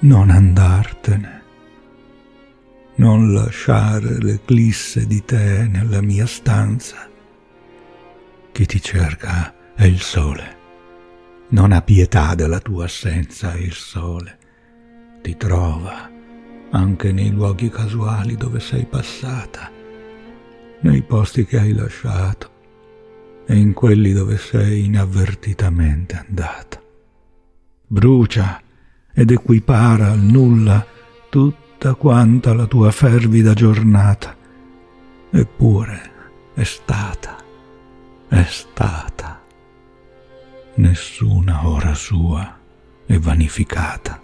non andartene, non lasciare l'eclisse di te nella mia stanza. Chi ti cerca è il sole, non ha pietà della tua assenza, il sole ti trova anche nei luoghi casuali dove sei passata, nei posti che hai lasciato e in quelli dove sei inavvertitamente andata. Brucia ed equipara al nulla tutta quanta la tua fervida giornata, eppure è stata, nessuna ora sua è vanificata.